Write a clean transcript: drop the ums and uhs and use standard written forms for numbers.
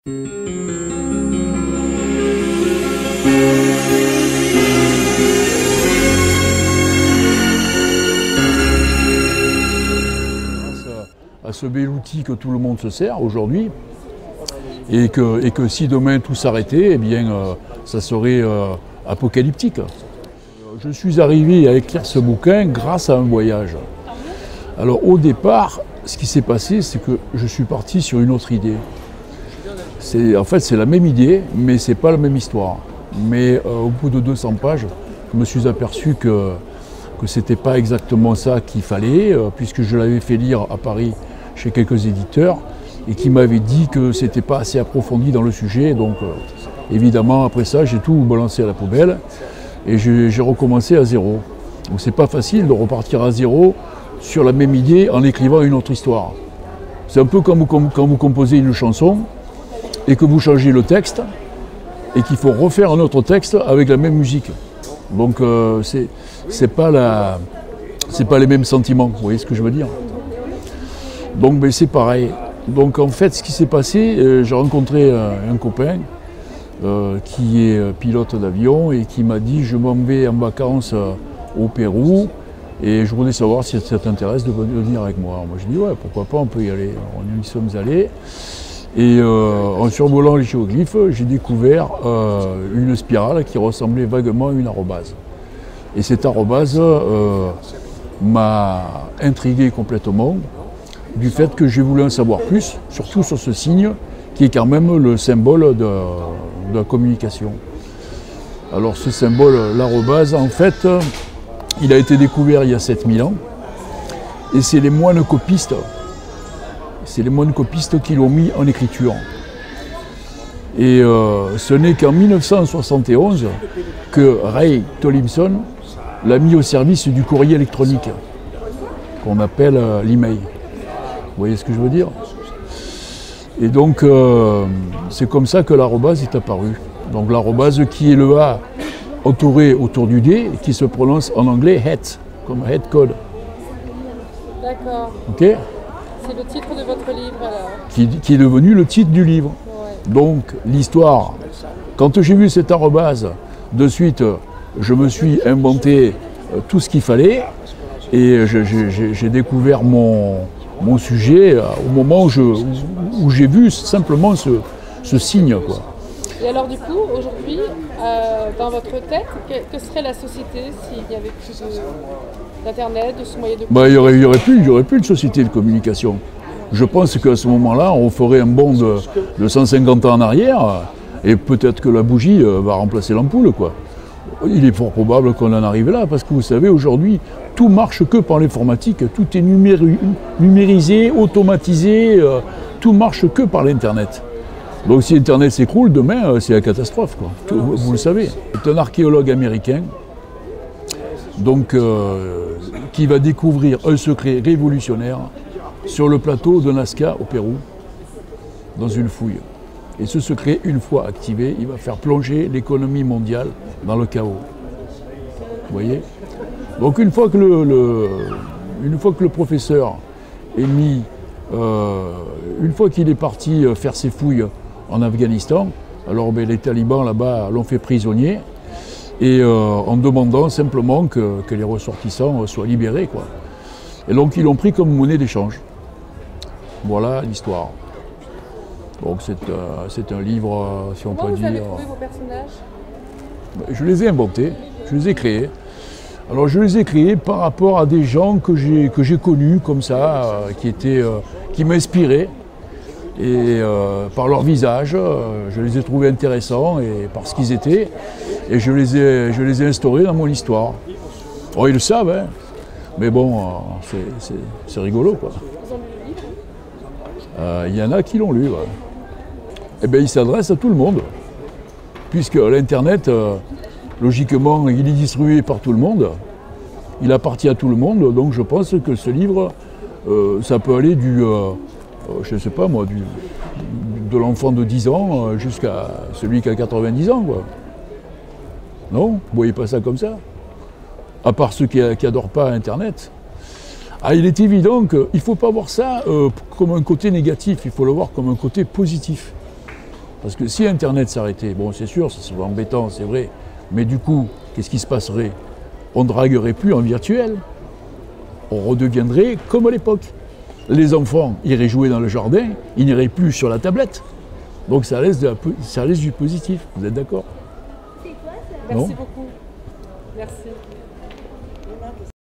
À ce bel outil que tout le monde se sert aujourd'hui, et que si demain tout s'arrêtait, eh bien, ça serait apocalyptique. Je suis arrivé à écrire ce bouquin grâce à un voyage. Alors au départ, ce qui s'est passé, c'est que je suis parti sur une autre idée. En fait, c'est la même idée, mais c'est pas la même histoire. Mais au bout de 200 pages, je me suis aperçu que c'était pas exactement ça qu'il fallait, puisque je l'avais fait lire à Paris chez quelques éditeurs, et qui m'avaient dit que c'était pas assez approfondi dans le sujet. Donc évidemment, après ça, j'ai tout balancé à la poubelle, et j'ai recommencé à zéro. Donc c'est pas facile de repartir à zéro sur la même idée en écrivant une autre histoire. C'est un peu comme quand vous composez une chanson, et que vous changez le texte, et qu'il faut refaire un autre texte avec la même musique. Donc c'est pas les mêmes sentiments, vous voyez ce que je veux dire? Donc ben, c'est pareil. Donc en fait, ce qui s'est passé, j'ai rencontré un copain qui est pilote d'avion et qui m'a dit: je m'en vais en vacances au Pérou et je voulais savoir si ça t'intéresse de venir avec moi. Moi je dis ouais, pourquoi pas, on peut y aller. Alors, nous y sommes allés et en survolant les géoglyphes, j'ai découvert une spirale qui ressemblait vaguement à une arrobase. Et cette arrobase m'a intrigué complètement, du fait que j'ai voulu en savoir plus, surtout sur ce signe qui est quand même le symbole de la communication. Alors ce symbole, l'arrobase, en fait, il a été découvert il y a 7000 ans, et c'est les moines copistes qui l'ont mis en écriture. Et ce n'est qu'en 1971 que Ray Tolleson l'a mis au service du courrier électronique, qu'on appelle l'email. Vous voyez ce que je veux dire? Et donc, c'est comme ça que l'arrobase est apparue. Donc l'arrobase qui est le A entouré autour du D, et qui se prononce en anglais het, comme het code. D'accord. Ok? C'est le titre de votre livre alors? Qui est devenu le titre du livre. Ouais. Donc l'histoire, quand j'ai vu cette arrobase, de suite, je me suis inventé tout ce qu'il fallait, et j'ai découvert mon sujet au moment où j'ai vu simplement ce signe, quoi. Et alors du coup, aujourd'hui, dans votre tête, que serait la société s'il n'y avait plus d'Internet, de ce moyen de communication? Il y aurait plus de société de communication. Je pense qu'à ce moment-là, on ferait un bond de 150 ans en arrière, et peut-être que la bougie va remplacer l'ampoule, quoi. Il est fort probable qu'on en arrive là, parce que vous savez, aujourd'hui, tout marche que par l'informatique, tout est numérisé, automatisé, tout marche que par l'Internet. Donc si Internet s'écroule, demain, c'est la catastrophe, quoi. Vous le savez. C'est un archéologue américain donc, qui va découvrir un secret révolutionnaire sur le plateau de Nazca au Pérou, dans une fouille. Et ce secret, une fois activé, il va faire plonger l'économie mondiale dans le chaos. Vous voyez? Donc une fois que le professeur est mis, une fois qu'il est parti faire ses fouilles en Afghanistan, alors ben, les talibans là-bas l'ont fait prisonnier, et en demandant simplement que les ressortissants soient libérés, quoi. Et donc ils l'ont pris comme monnaie d'échange. Voilà l'histoire. Donc c'est un livre, si on peut dire... Comment vous avez trouvé vos personnages? Je les ai inventés, je les ai créés. Alors je les ai créés par rapport à des gens que j'ai connus comme ça, qui m'inspiraient. Et par leur visage, je les ai trouvés intéressants et par ce qu'ils étaient. Et je les ai instaurés dans mon histoire. Oh, ils le savent, hein. Mais bon, c'est rigolo, quoi. Vous en lu le livre? Il y en a qui l'ont lu, ouais. Eh bien, il s'adresse à tout le monde, puisque l'Internet, logiquement, il est distribué par tout le monde, il appartient à tout le monde, donc je pense que ce livre, ça peut aller je ne sais pas moi, de l'enfant de 10 ans jusqu'à celui qui a 90 ans, quoi. Non? Vous voyez pas ça comme ça? À part ceux qui n'adorent pas Internet. Ah, il est évident qu'il ne faut pas voir ça comme un côté négatif, il faut le voir comme un côté positif. Parce que si Internet s'arrêtait, bon c'est sûr, ça serait embêtant, c'est vrai, mais du coup, qu'est-ce qui se passerait? On ne draguerait plus en virtuel, on redeviendrait comme à l'époque. Les enfants iraient jouer dans le jardin, ils n'iraient plus sur la tablette. Donc ça laisse du positif, vous êtes d'accord? Merci beaucoup. Merci.